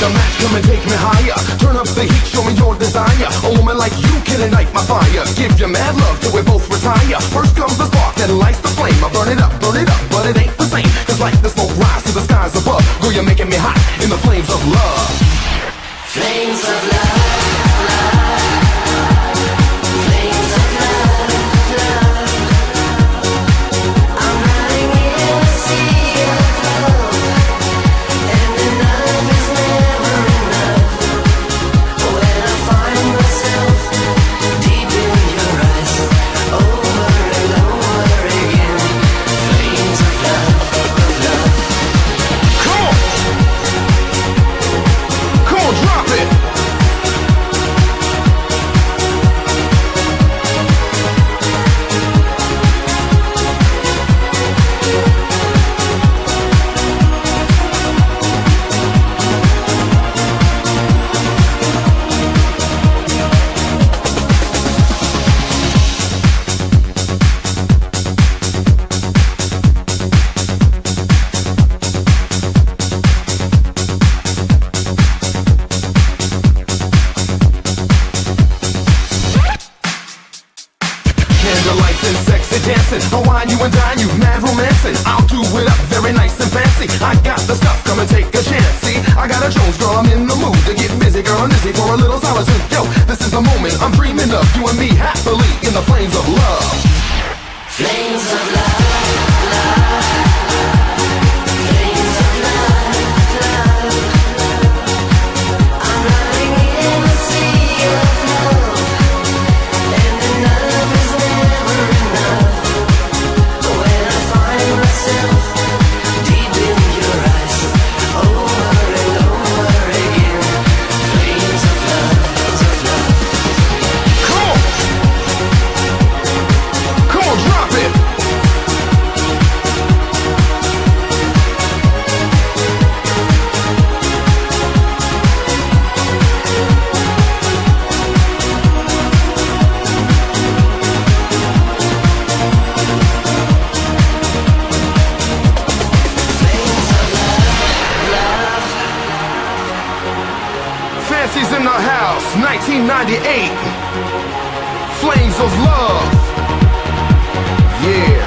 the mat, come and take me higher. Turn up the heat, show me your desire. A woman like you can ignite my fire. Give you mad love till we both retire. First comes the spark that lights the flame. I burn it up, but it ain't the same. Cause like the smoke rise to the skies above. Girl, you're making me hot in the flames of love. Flames of love, love. Flames of love, love. I'm running in a sea of love, and enough is never enough. When I find myself deep in your eyes, over and over again. Flames of love, love. Come on, drop it. Candlelights and sexy dancing. I'll wine you and dine you, mad romancing. I'll do it up very nice and fancy. I got the stuff, come and take a chance. See, I got a Jones, girl, I'm in the mood to get busy, girl, I'm busy for a little solitude. Yo, this is the moment I'm dreaming of, you and me happily in the flames of love. Flames of love, love. Flames of love, love. I'm running in a sea of love, and enough is never enough. When I find myself deep in your eyes, over and over again. Flames of love, love. Come on, drop it. Fancy's in the house, 1998. Flames of love. Yeah.